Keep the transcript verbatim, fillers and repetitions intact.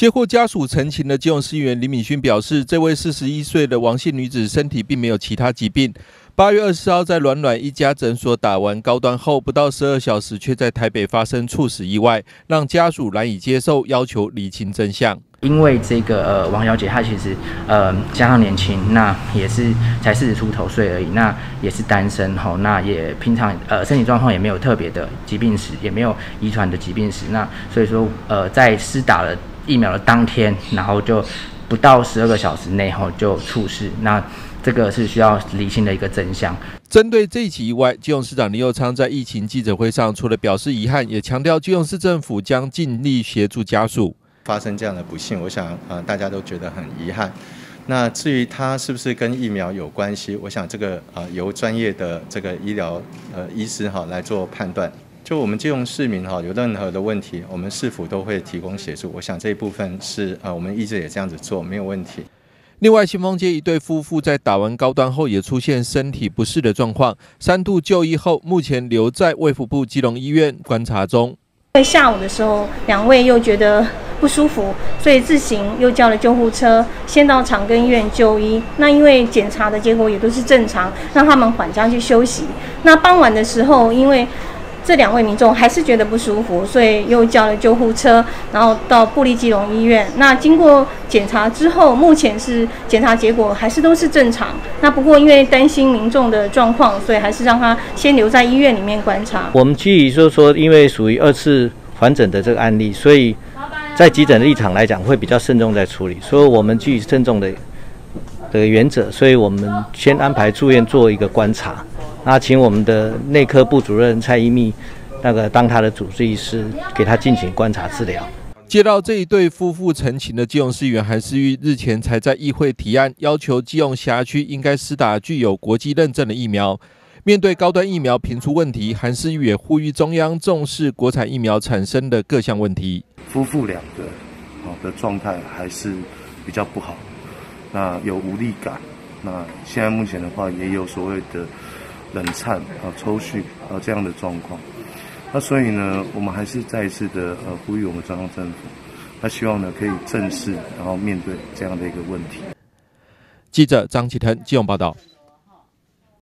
接获家属陈情的基隆市议员林敏勋表示，这位四十一岁的王姓女子身体并没有其他疾病。八月二十四号在软软一家诊所打完高端后，不到十二小时，却在台北发生猝死意外，让家属难以接受，要求厘清真相。 因为这个呃王小姐她其实呃加上年轻，那也是才四十出头岁而已，那也是单身吼，那也平常呃身体状况也没有特别的疾病史，也没有遗传的疾病史，那所以说呃在施打了疫苗的当天，然后就不到十二个小时内后就猝逝，那这个是需要厘清的一个真相。 针对这一起意外，基隆市长林右昌在疫情记者会上除了表示遗憾，也强调基隆市政府将尽力协助家属。 发生这样的不幸，我想呃大家都觉得很遗憾。那至于它是不是跟疫苗有关系，我想这个呃由专业的这个医疗呃医师哈来做判断。就我们基隆市民哈有任何的问题，我们市府都会提供协助。我想这一部分是呃我们一直也这样子做，没有问题。 另外，新丰街一对夫妇在打完高端后也出现身体不适的状况，三度就医后，目前留在卫福部基隆医院观察中。 在下午的时候，两位又觉得不舒服，所以自行又叫了救护车，先到长庚医院就医。那因为检查的结果也都是正常，让他们缓家去休息。那傍晚的时候，因为这两位民众还是觉得不舒服，所以又叫了救护车，然后到部立基隆医院。那经过检查之后，目前是检查结果还是都是正常。那不过因为担心民众的状况，所以还是让他先留在医院里面观察。 我们基于就是说，因为属于二次缓诊的这个案例，所以在急诊的立场来讲，会比较慎重在处理。所以我们基于慎重的的原则，所以我们先安排住院做一个观察。那请我们的内科部主任蔡一密，那个当他的主治医师，给他进行观察治疗。 接到这一对夫妇陈情的基隆市议员韩世玉日前才在议会提案，要求基隆辖区应该施打具有国际认证的疫苗。面对高端疫苗频出问题，韩世玉也呼吁中央重视国产疫苗产生的各项问题。 夫妇两个好的状态还是比较不好，那有无力感，那现在目前的话也有所谓的冷颤啊、抽搐啊这样的状况，那所以呢，我们还是再一次的呃呼吁我们中央政府，那希望呢可以正视，然后面对这样的一个问题。 记者张启腾基隆报道。